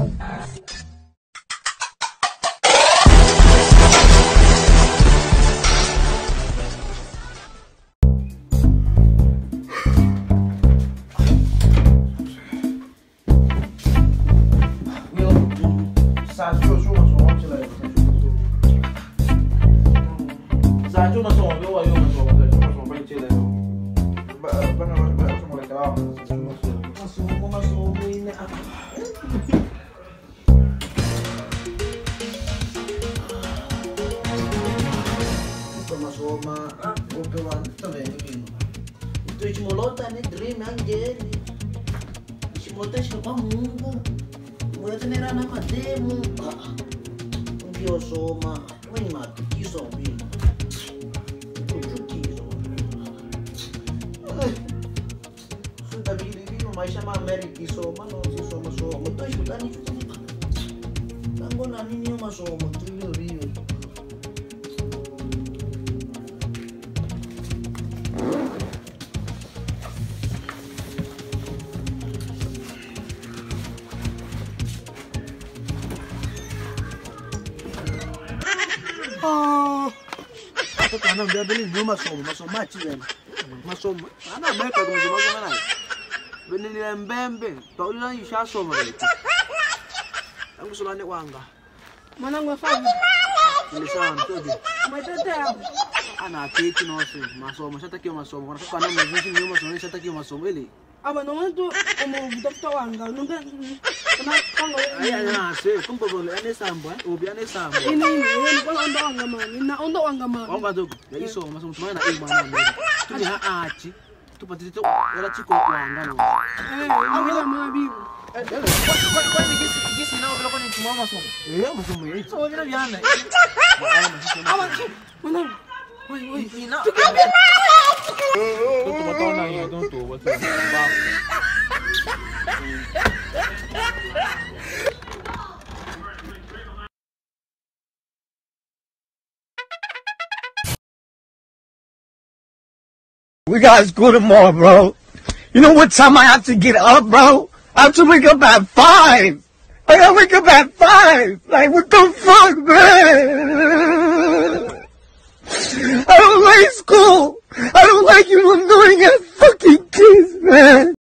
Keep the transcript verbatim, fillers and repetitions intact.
Ana ndio beli ndio masomo masomo machi yani masomo ana meka kwa masomo kana beni ni mbembe taulila yisha soma bali angu solane wanga mwanangu afanye ni sawa mtoto umetetea ana kiti no se masomo shatakiwa masomo kwa sababu ana mziki ni masomo shatakiwa masomo ili aba no mtu umutafuta wanga nunge na kanga wewe ya se kumbe bole ane sambo eh obi ane sambo ini ni kwa ndo wanga mani na ndo wanga mani wanga dogo ya iso masomo tumana na imana mbele tuni ha achi tupatite wala chiko wanga no eh awila mabibu kwa kwa ni kisi kisi na wala kwa ni tumama masomo eh masomo yetu so vile viana ama mwanangu wai wai ina Don't botão na aí, don't tô, botão. We got school tomorrow, bro. You know what time I have to get up, bro? I have to wake up at five. I gotta wake up at five. Like, what the fuck, man? I don't like school. I don't like you annoying ass fucking kids, man.